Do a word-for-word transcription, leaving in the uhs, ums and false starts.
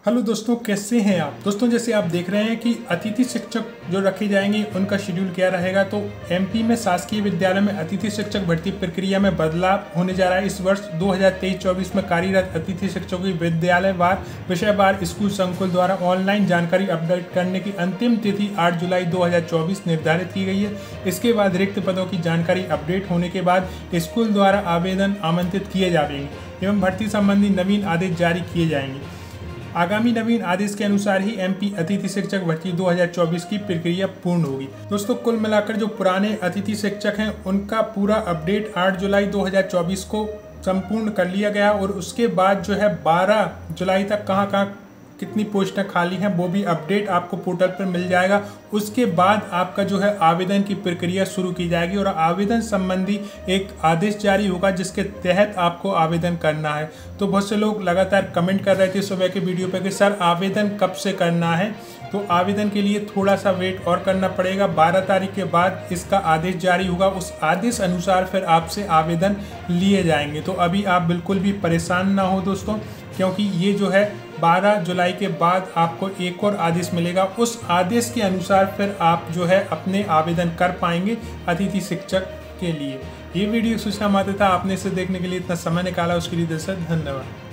Hello दोस्तों, कैसे हैं आप। दोस्तों जैसे आप देख रहे हैं कि अतिथि शिक्षक जो रखे जाएंगे उनका शेड्यूल क्या रहेगा। तो एमपी में शासकीय विद्यालय में अतिथि शिक्षक भर्ती प्रक्रिया में बदलाव होने जा रहा है। इस वर्ष दो हज़ार तेईस चौबीस में कार्यरत अतिथि शिक्षकों की विद्यालयवार विषयवार स्कूल संकुल द्वारा ऑनलाइन जानकारी अपडेट करने की अंतिम तिथि आठ जुलाई दो हज़ार चौबीस निर्धारित की गई है। इसके बाद रिक्त पदों की जानकारी अपडेट होने के बाद स्कूल द्वारा आवेदन आमंत्रित किए जाएंगे एवं भर्ती संबंधी नवीन आदेश जारी किए जाएंगे। आगामी नवीन आदेश के अनुसार ही एमपी अतिथि शिक्षक भर्ती दो हज़ार चौबीस की प्रक्रिया पूर्ण होगी। दोस्तों कुल मिलाकर जो पुराने अतिथि शिक्षक हैं उनका पूरा अपडेट आठ जुलाई दो हज़ार चौबीस को संपूर्ण कर लिया गया और उसके बाद जो है बारह जुलाई तक कहां कहां कितनी पोस्टें खाली हैं वो भी अपडेट आपको पोर्टल पर मिल जाएगा। उसके बाद आपका जो है आवेदन की प्रक्रिया शुरू की जाएगी और आवेदन संबंधी एक आदेश जारी होगा जिसके तहत आपको आवेदन करना है। तो बहुत से लोग लगातार कमेंट कर रहे थे सुबह के वीडियो पे कि सर आवेदन कब से करना है। तो आवेदन के लिए थोड़ा सा वेट और करना पड़ेगा। बारह तारीख के बाद इसका आदेश जारी होगा, उस आदेश अनुसार फिर आपसे आवेदन लिए जाएंगे। तो अभी आप बिल्कुल भी परेशान ना हो दोस्तों, क्योंकि ये जो है बारह जुलाई के बाद आपको एक और आदेश मिलेगा। उस आदेश के अनुसार फिर आप जो है अपने आवेदन कर पाएंगे अतिथि शिक्षक के लिए। ये वीडियो सूचना मात्र था। आपने इसे देखने के लिए इतना समय निकाला उसके लिए दिल से धन्यवाद।